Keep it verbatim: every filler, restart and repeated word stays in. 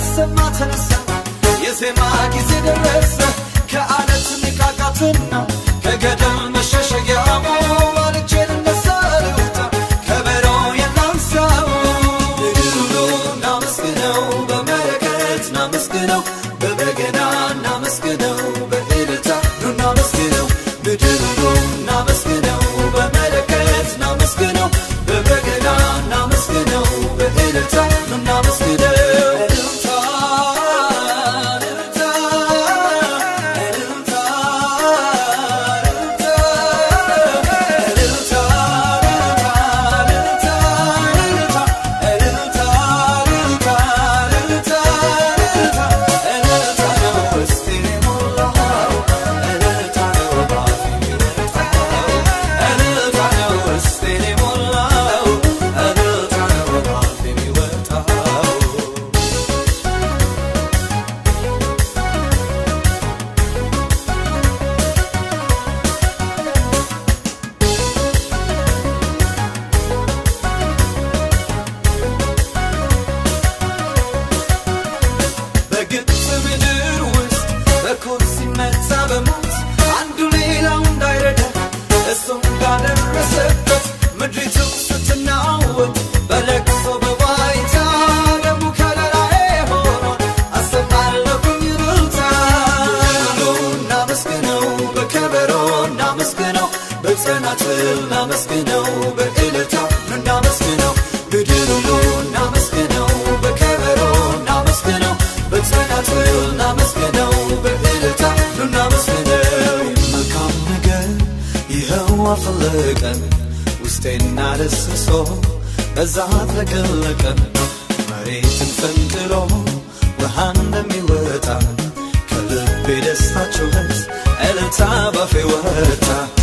ሊሰማ ተነሳ የዜማ ጊዜ ደረሰ ከዓለት ንቃቃትና ከገደል መሸሸጊያው ማልጄን ነሳልውታ ከበሮ የናንሳው ንግሉ ናመስግነው በመለከት ናመስግነው በበገና ናመስግነው በእልልታ ናመስግነው ንግሉ ናመስግነው በመለከት ናመስግነው በበገና ናመስግነው በእልልታ ናመስግነው ናመስግነው በእልልታ ናመስግነው በድሉ ናመስግነው በከበሮ ናመስግነው በጸናጽል ናመስግነው በእልልታ ናመስግነው መልካም ነገር ይኸው አፈለቀን ውስጤና ደስሶ በዛ ተገለቀ መሬትን ፈንቅሎ ውሃ እንደሚወጣ ከልቤ ደስታ ጩኸት እልልታ ባፌ ወጣ